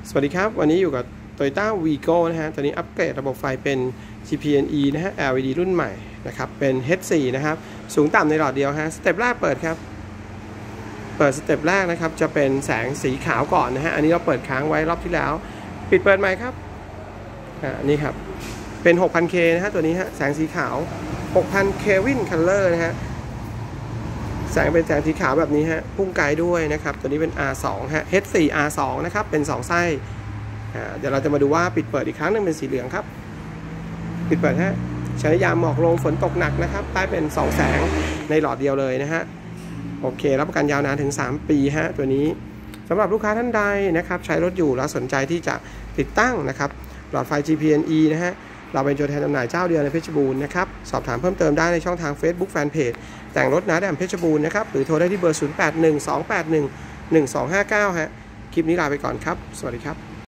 สวัสดีครับวันนี้อยู่กับ Toyota Vigo นะฮะตอนนี้อัปเกรดระบบไฟเป็น GPNE นะฮะ LED รุ่นใหม่นะครับเป็น H4 นะครับสูงต่ำในหลอดเดียวฮะสเต็ปแรกเปิดครับเปิดสเต็ปแรกนะครับจะเป็นแสงสีขาวก่อนนะฮะอันนี้เราเปิดค้างไว้รอบที่แล้วปิดเปิดใหม่ครับนี่ครับเป็น 6000K นะฮะตัวนี้ฮะแสงสีขาว 6000 Kelvin Color นะฮะแสงเป็นแสงสีขาวแบบนี้ฮะพุ่งไกลด้วยนะครับตัวนี้เป็น R2 ฮะ H4 R2 นะครับเป็น2ไส้เดี๋ยวเราจะมาดูว่าปิดเปิดอีกครั้งนึงเป็นสีเหลืองครับปิดเปิดฮะใช้ยามหมอกลงฝนตกหนักนะครับได้เป็น2แสงในหลอดเดียวเลยนะฮะโอเครับประกันยาวนานถึง3ปีฮะตัวนี้สำหรับลูกค้าท่านใดนะครับใช้รถอยู่แล้วสนใจที่จะติดตั้งนะครับหลอดไฟ GPNE นะฮะเราเป็นตัวแทนจำหน่ายเจ้าเดียวในเพชรบูรณ์นะครับสอบถามเพิ่มเติมได้ในช่องทาง Facebook Fanpage แต่งรถน้าแดมเพชรบูรณ์นะครับหรือโทรได้ที่เบอร์ 0812811259 ฮะคลิปนี้ลาไปก่อนครับสวัสดีครับ